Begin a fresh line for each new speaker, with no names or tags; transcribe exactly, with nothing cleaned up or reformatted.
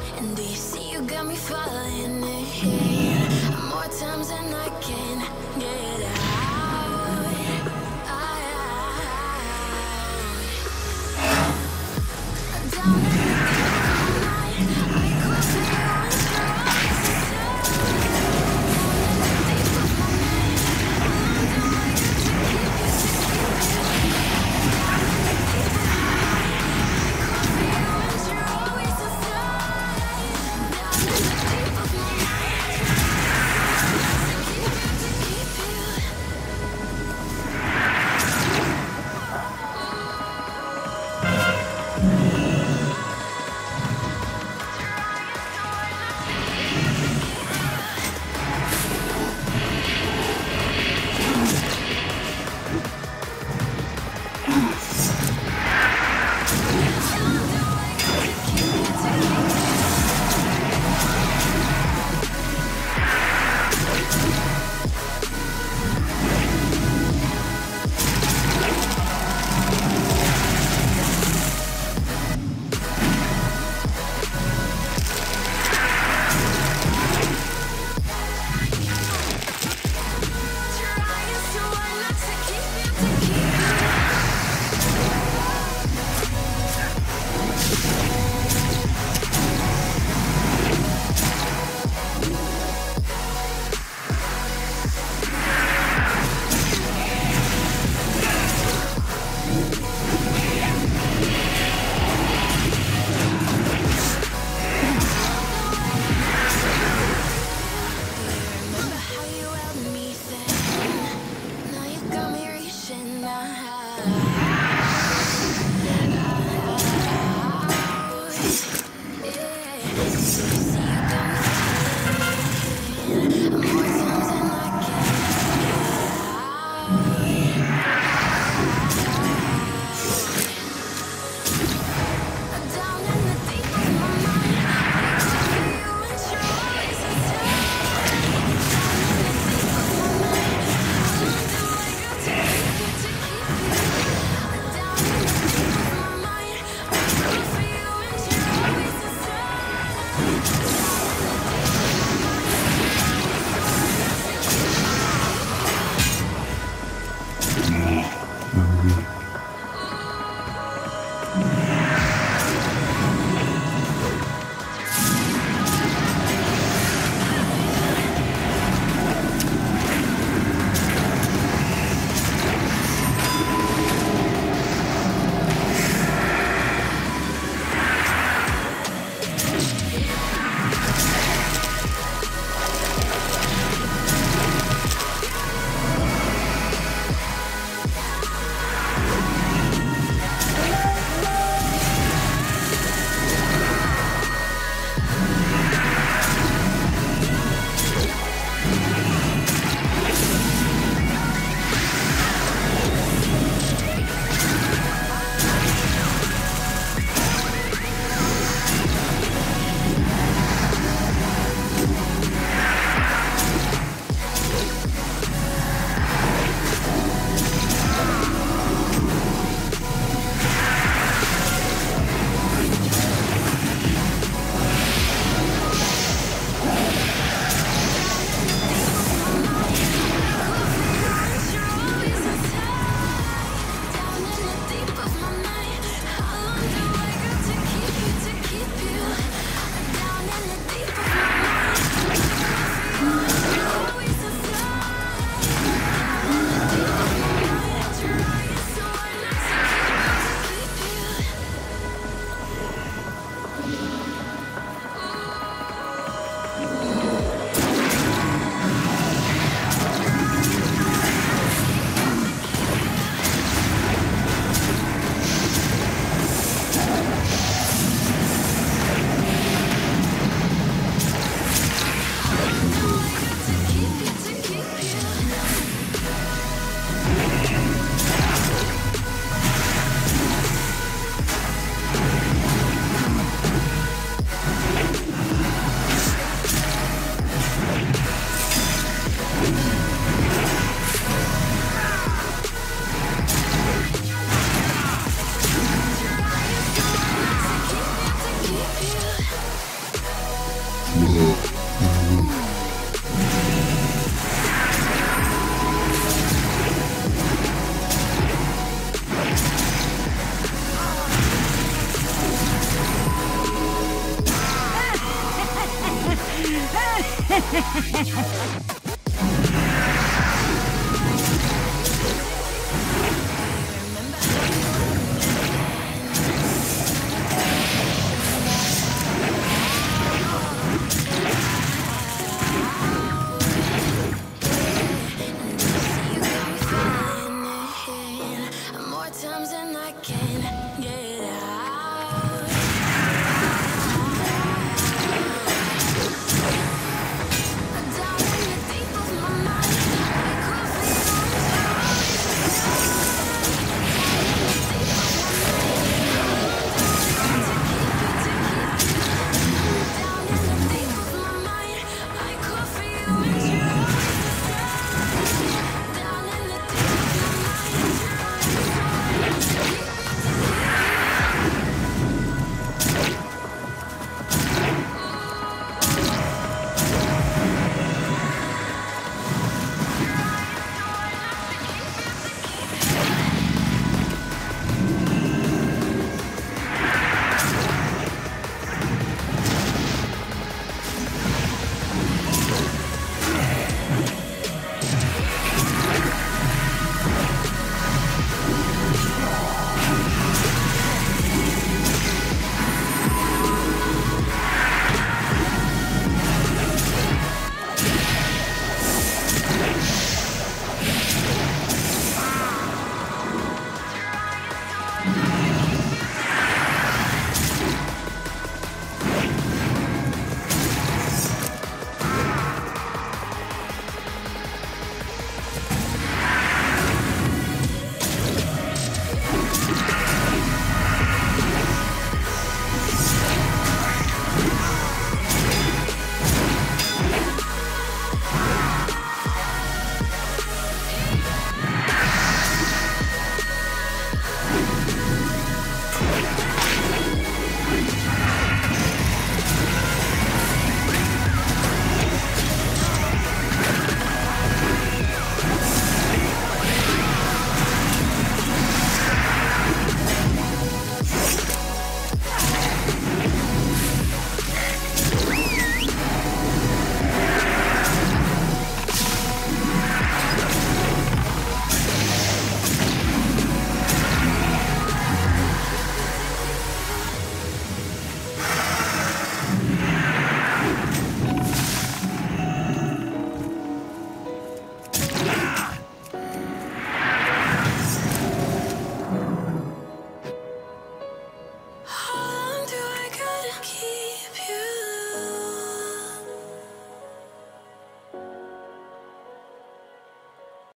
And do you see you got me falling in more times than I can get out? I, down in the deep of my mind, I close to you and your eyes are deep of my mind. I wonder why you to keep you, to keep you. Down in the deep of my mind, I close to you and you're always inside. Down in the deep of my mind, to keep you, to keep you. Trying so hard not to keep you, to keep you. Remember how you held me then? Now you got me reaching down in the deep of my mind, I close to you and you're always inside. Down in the deep of my mind, I wonder why you to keep you, to keep you. Down in the deep of my mind, I close to you and you're always